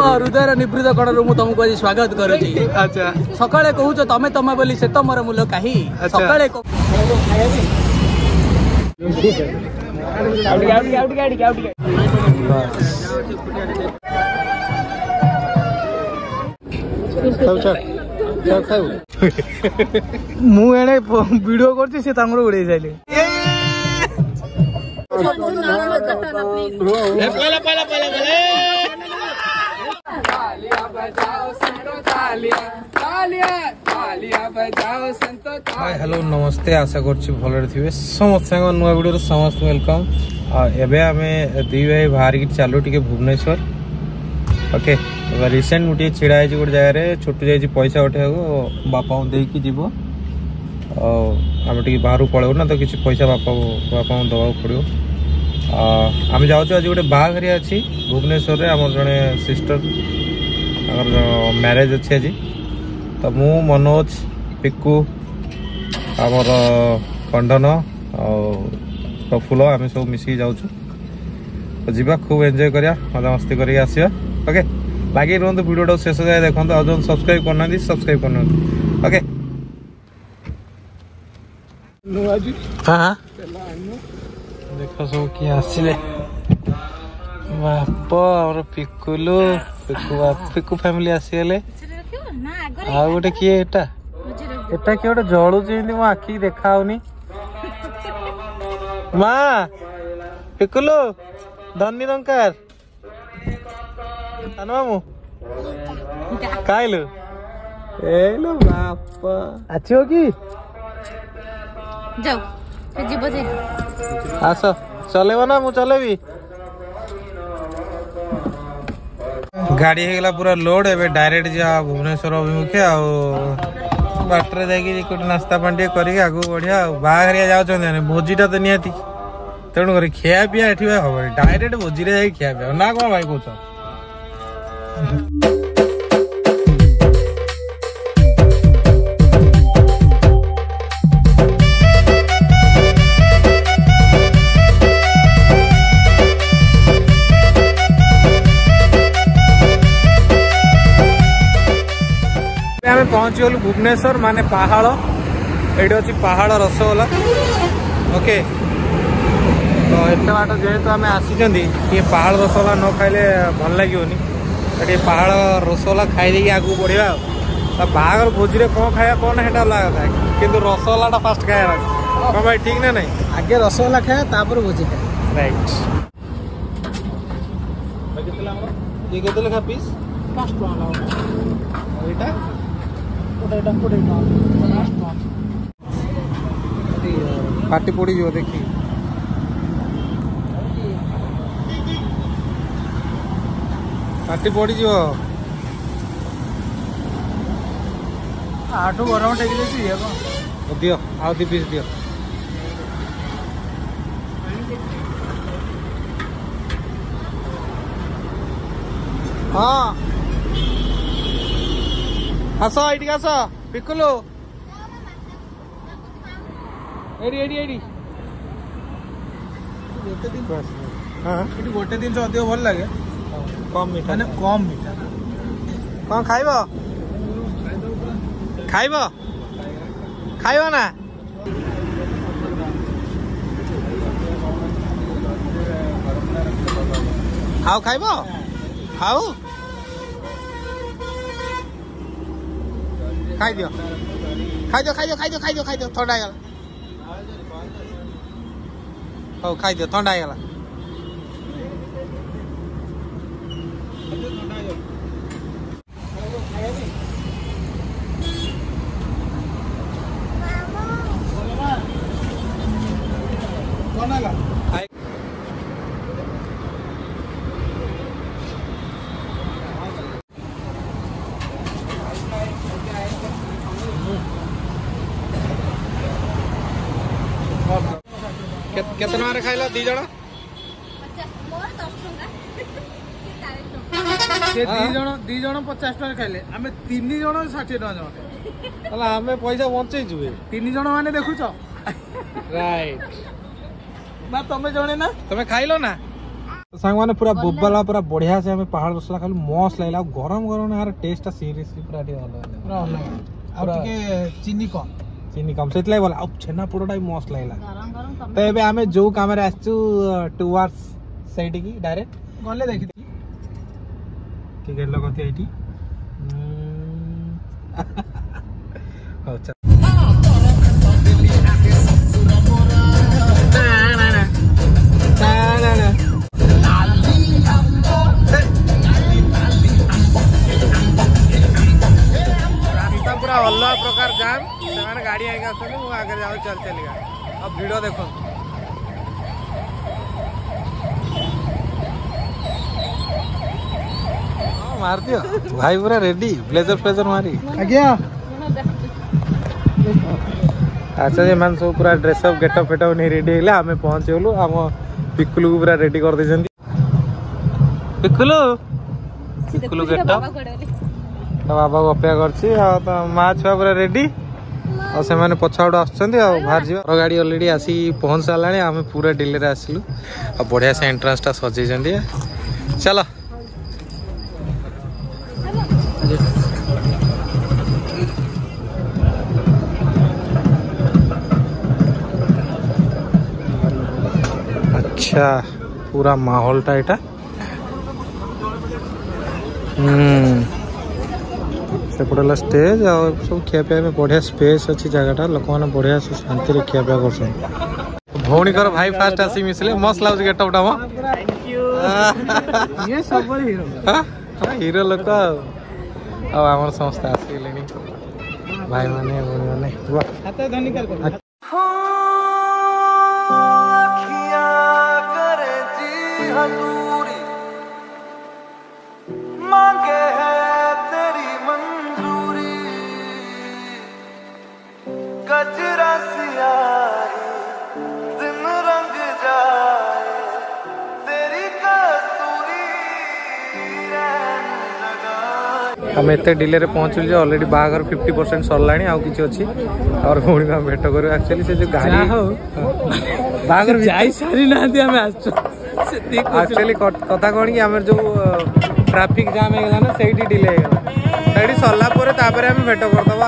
मो हृदय निवृत्त कणरू मु तुमको आज स्वागत करूची। अच्छा सकाळे कहूछ तमे तमे बोली से तमर मूल्य काही सकाळे मु एने वीडियो करछि से तांगर उड़े जाइले हेलो नमस्ते आशा करछि भलरे थिबे समस्त नुआ वीडियो समस्त वेलकम। एबे आमे दुई भाई बाहर की चालू टिके भुवनेश्वर ओके रिसेंट गोटे छिड़ा है गोटे जगह छोटू जाइए पैसा उठे बापा देकी जीव आम टे बाहर पलू ना तो किसी पैसा बापा दवा पड़ो आम जाऊँ आज गोटे बाघरिया अच्छी भुवनेश्वर आम जड़े सिस्टर मैरेज अच्छी आज तो मु मनोज पिकू आमर कंडन प्रफुल्ल आम सब मिसिक जाऊँ तो जीवा खूब एंजॉय करिया मजा मस्ती करके आसिया ओके लगे रुहतु वीडियो शेष जाए देखो आज सब्सक्राइब करना सब्सक्राइब करना ओके हाँ देख सब किए आसिले बाप और पिकुलु पिकू फैमिली आसीगले आ गोटे किए एटा किए गोटे जलुची मो आखि देखा माँ पिकुलु धनी रंकार मामू खाइलु एलो बापा अच्छी हो कि जाओ जीव जे आस चलेब ना मु चलेबी गाड़ी हेगला पूरा लोड एबे डायरेक्ट जा भुवनेश्वर अभिमुखे आ बाटरे जाइए नास्ता पानी करके आगू बढ़िया बाहरिया जाऊँ भोजीटा तो निहाती तेणु कर खिया पिया एठी हम डायरेक्ट भोजी रे जाई खिया पिया ना कौन भाई कौच पहुंची गलु भुवनेश्वर माने पहाड़ ये अच्छी पहाड़ रसगोला ओके तो एत बाट जेहेतु आम आसी ये पहाड़ रसगोला न खाइले भल लगे ये पहाड़ रसगोला खाई आगू बढ़िया तो बाहर भोजी में कौन खाया कौन है अलग था कि रसगोला फास्ट खाया कौन भाई ठीक ना नहीं आगे रसगोला खाया तापर भोजी खाया राइट ये केते लेखा पीस 5 टका एटा पार्टी पड़ी जो देखी पार्टी पड़ी जो आठो गरम टेकी दियो आउ दी पीस दियो हाँ आस ये आस पिकुलु एडी गोटे दिन अधिक भल लगे कम मीठा कम मीठा कौन खाइब खाइब खाइब ना आउ खाइब आउ खाई दियो ठंडा गला हो खाई दियो ठंडा गला केतना मारे खाइला दी जण दी जण 50 टका खाइले आमे 3 जण 60 टका जण आमे पैसा बंचै जुबे 3 जण माने देखुछ राइट ना तमे जणे ना तमे खाइलो ना सांग माने पूरा बोबाला पूरा बढ़िया से हमें पहाड़ बसला खाली मस्त लागला गरम गरम यार टेस्ट सीरियसली पूरा पूरा अलग आ चीनी कम सेतलाई बोला अब छेना पोड़ोटा भी मस्त लागला तो एबे हमें जो काम रे आछू टुवर्ड्स साइड की डायरेक्ट गले देखि ठीक है लोग एटी अच्छा पूरा अलग प्रकार जाम से गाड़ी आगे आगे जाओ चल चलिए अब वीडियो देखो मार दियो भाई पूरा रेडी ब्लेजर फ्लेजर मारी आज्ञा अच्छा ये मान सब पूरा ड्रेसअप गेटअप फेटअप नहीं रेडी है आम पहुंच गलु आम पिकुलू को पूरा रेडी कर दे पिकुलू पिकुलू गेटअप बाबा को अपेक्षा करछि माँ छुआ पूरा रेडी और से माने पछाड़ आछछन्ती आ बाहर जीवा गाड़ी ऑलरेडी आसी पहुंच सालानी आम पूरा डिले रे आसिलु आ बढ़िया से एंट्रेंस टा सजै जंदी चलो अच्छा पूरा माहौल टा एटा सेपटे स्टेज और सब खियापिया में बढ़िया स्पेस अच्छी जगह लोक मैंने बढ़िया से शांति खियापिया कर भौणी कर भाई फास्ट आसी मिसले मस्त लाग गेटअप ये सब हीरो हीरो लोक आम समस्त आसगले भाई माने माने धन्यवाद मांगे है तेरी मंजूरी गजरा सियाही दिन रंग जाए तेरी कस्तूरी हम एत डिले रे पहुंचल जो ऑलरेडी बागर 50% सरलाणी आउ किछि अछि और भौणी में भेट करू एक्चुअली से जो गाड़ी हो बागर जाई सारी ना दे हम एक्चुअली कथा कोन कि हमर जो ट्रैफिक जाम हो गला ना सेठी डिले हो गला सेठी सरला परे तापरे हम भेट कर दबा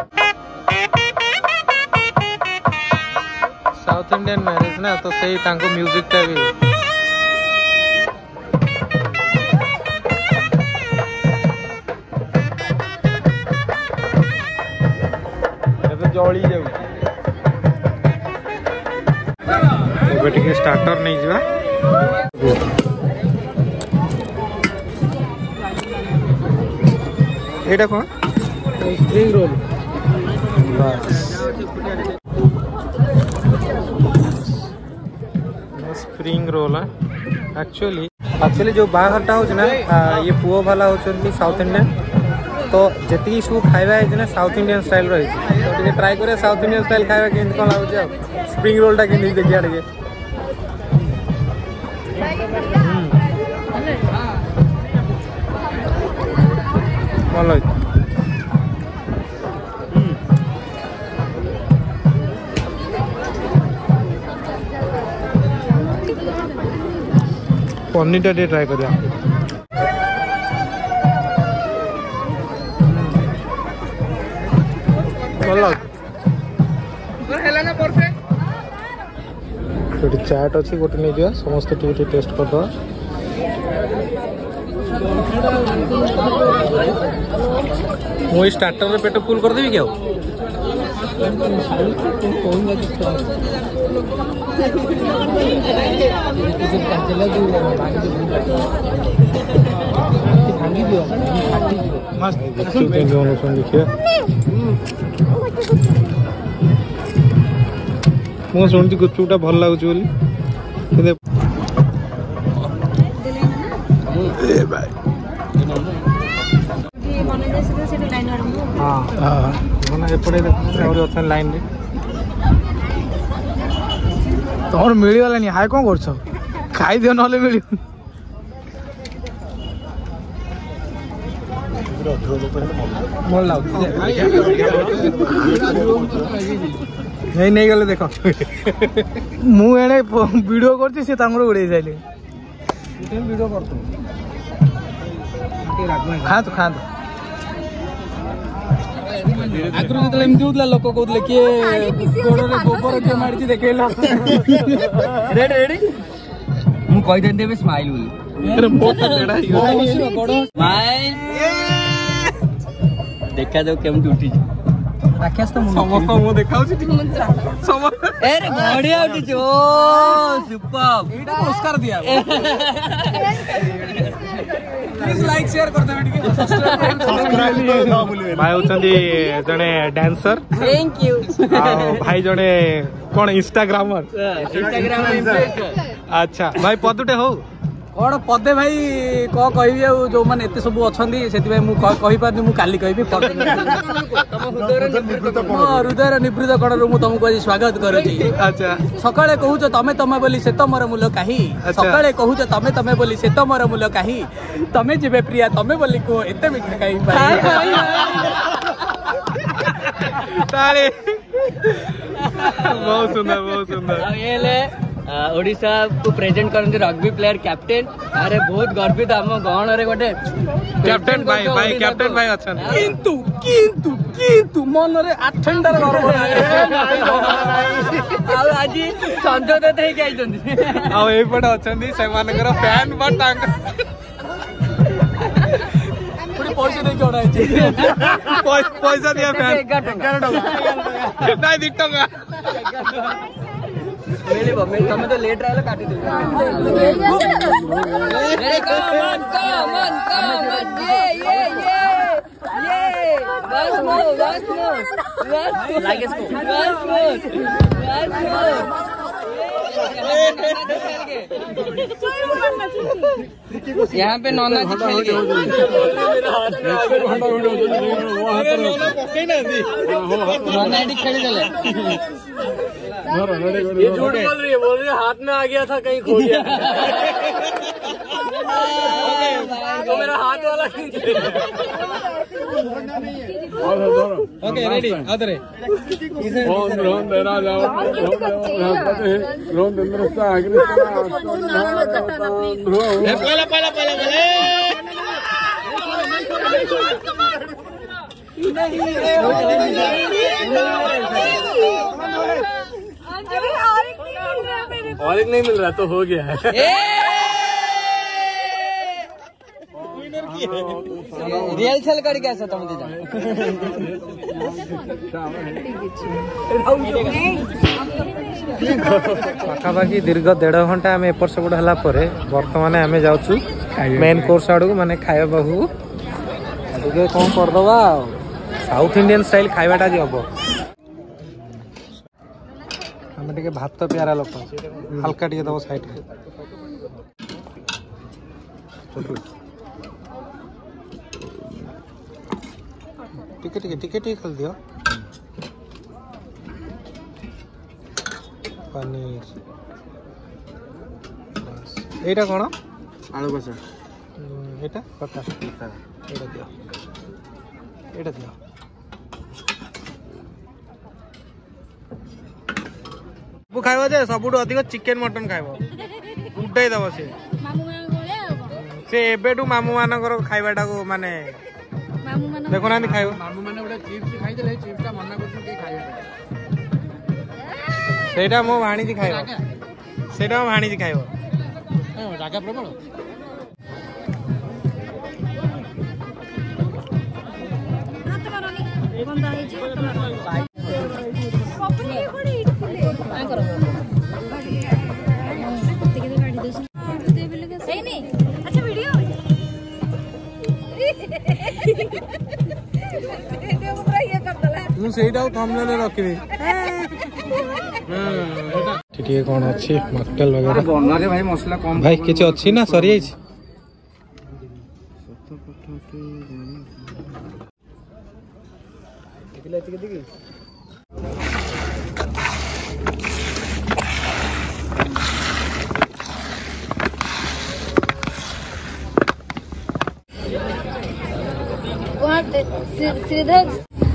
साउथ इंडियन मैरिज ना तो सही तांको म्यूजिक टा भी एबे जळी जाउ एबे टिके स्टार्टर नहीं जिवा एटा कौन spring roll spring roll actually जो बाहर हो ना ये पुओ वाला होचंती साउथ इंडियन तो जति सब खाइबा है ना साउथ इंडियन स्टाइल रही तो टिके ट्राई करे साउथ इंडियन स्टाइल खाइबा केन कोन लागो स्प्रिंग रोल टा केन देखिया टिके भल पनीर टा ट्राई करिया चाट अच्छी गोटे नहीं दिया समस्त टेस्ट कर दो मुझे स्टार्टर में पेट फुल कर देवी क्या मुझे शुणी गुपचुपटा भल लगुच लाइन तुम मिलगलानी हाय कौन कर खाई दियो ना मिल नहीं गले देख मुझे वीडियो कर उड़े सारे वीडियो करतो खातु खातु आगु जो एमती होता लोक कहते किए गोड़ में गोबर किए मारी देखला रेडी रेडी मु कहि देन देबे स्माइल बोली अरे बहुत टेढ़ा है गोड़ स्माइल देखा दो केमती उठी राकेश तो समस्त मु देखाउ छी समस्त अरे बढ़िया उठी ओ सुपर एटा पुरस्कार दिया प्लीज लाइक शेयर कर देबे टिके सब्सक्राइब भाई होचंदी जने डांसर थैंक यू भाई जने कोन इंस्टाग्रामर इन्फ्लुएंसर अच्छा भाई पदुटे हो कौन पदे भाई कह कहि जो माने एते सब अछंदी सेति भाई मु कहि पारनी मु काली कहबी हृदय निवृत्त कणर मु तुमको आज स्वागत करूची अच्छा सकाळे कहूछ तमे तमे बोली से तो मोर मूल काही सकाळे कहूछ तमे तमे बोली से तो मोर मूल काही तमे जेबे प्रिया तमे बोली को एते मिठा काही पाई ताले बहुत सुंदर बहुत सुंदर ये ले ओडिशा को प्रेजेंट करते रग्बी प्लेयर कैप्टेन अरे बहुत गर्वित आम गहन रे गोटे कैप्टेन भाई भाई कैप्टेन भाई अच्छा किंतु किंतु किंतु मन रे आठंडार गर्व आज संजय दत्त हे आइछन्ती आ एई पटे अछन्ती से मानकर फैन बट पुरी पैसा दे जोड़ा है पैसा दिया फैन 11 टका नहीं 2 टका मिलिबो तमे तो लेट रहले काटी दे अरे कम ऑन ये बस नो लाइक इसको यहाँ पे नॉना जी खेल गए नॉना जी खेल गए ये झूठ बोल रही है हाथ में आ गया था कहीं खो गया तो मेरा हाथ वाला ओके रेडी अदरे और एक नहीं मिल रहा तो हो गया है रियल छल कर कैसा तुम दीदा पाखापाखि दीर्घ 1.5 घंटा आम एपट सेपट है बर्तमान आम जाऊँ मेन कोर्स आड़ को माने खाଇବା पाखु कौन करदबा साउथ इंडियन स्टाइल खाइबाटा आज हम आम टे भात प्यारा लोक हल्का टे दब साइड टिके टिके टिके टिके खोल दियो पनीर एटा कोन आलू कसा एटा पक्का एटा दियो एटा दियो वो खाइबो जे सबुठु अधिक चिकेन मटन खाइबो उठाई दबो से एबेटू मामू मानकर खाइबाटा को माने देखो ना खाइबो मामू माने ओटा चिप्स खाइ देले चिप्सटा मना करछु के खाइबो सेटा मो भाणीजी खाइबो सेटा मो भाणीजी खाइबो रागा प्रबल बंदा है जी अपने कोडी काय करो कुत्ते के गाड़ी दे दे बिल के सही नहीं अच्छा वीडियो दे पूरा ये कर दला मु सेटा थंबनेल रखिबे ठीक कौन अच्छी मक्टेल वगैरह बना रे भाई मसला कम भाई किछ अच्छी ना सरी आइछ श्रीधर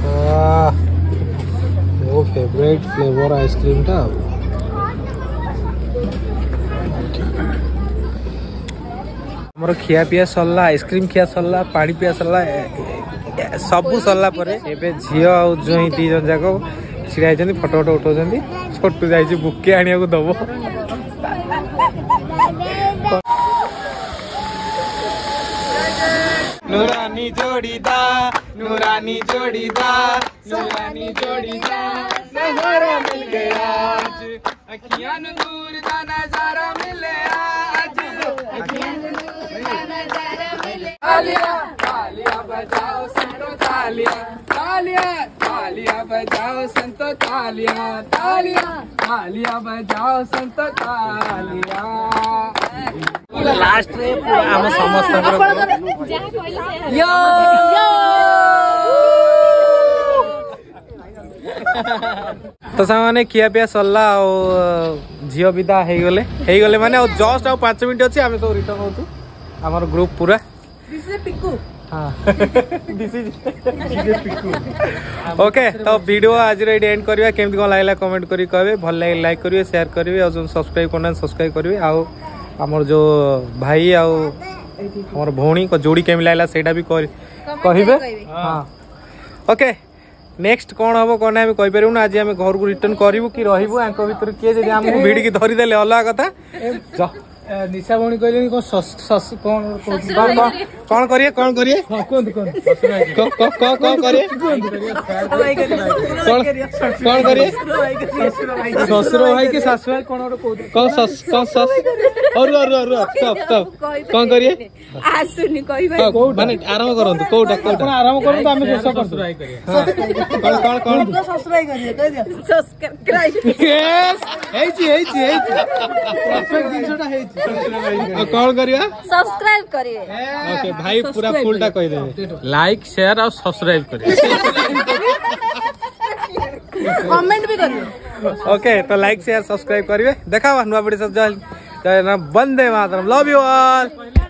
वो फेवरेट फ्लेवर आइसक्रीम था मोर खिया पिया सरला आइसक्रीम खिया सरला पानी पिया सरला सबू सरला परे एबे झियो आ जोई दी जन जाको छिड़ा जनी फोटो फोटो उठौजंदी छोटू जाई बुके आनिया को दबो नूरानी जोड़ीदार नूरानी जोड़ीदार नूरानी जोड़ीदार नजारा मिल गया आज अखियां दूर दा नजारा मिले आज अखियां दूर दा नजारा मिले तालियां तालियां बजाओ संतो तालियां तालियां तालियां बजाओ संतो तालियां तालियां तालियां बजाओ संतो तालियां लास्ट रे हम समस्त यो तो सामाने किया पिया सरला झील विदा हो गले माने जस्ट आ 5 मिनट अच्छी आम सब रिटर्न होचु हमर ग्रुप पूरा ओके तो वीडियो आज एंड करवा केमती कौन लगला कमेंट करी कहबे भल लगे लाइक करिवे शेयर करिवे और सब्सक्राइब करना सब्सक्राइब करिवे आउ हमर जो भाई आउ हमर भौणी को जोड़ी केमी लागला सेटा भी कहिबे हां ओके नेक्स्ट कौन हम कौन हम कहि परु ना आज हम घर को रिटर्न करिवु कि रहिबु आंको भीतर के जदी हम भिड की धरि देले अलग कथा निशा भौणी कहले को सस कौन करिए कोन करिए कौन करिए ससुर भाई के सासु भाई कौन सस और तब कौन करिए आसुनी कहबे माने आराम करंतु कोटा आराम करंतु हम शेष करसु कौन ससुर भाई करिए कह दियो सब्सक्राइब यस हेची परफेक्ट दिनसटा हेची कौन करिया सब्सक्राइब करिए ओके भाई पूरा फुलटा कहि देबे लाइक शेयर और सब्सक्राइब करिए कमेंट भी करिए ओके तो लाइक शेयर सब्सक्राइब करिए देखा नुआ बड़ी सब जय वंदे मातरम लव यू ऑल।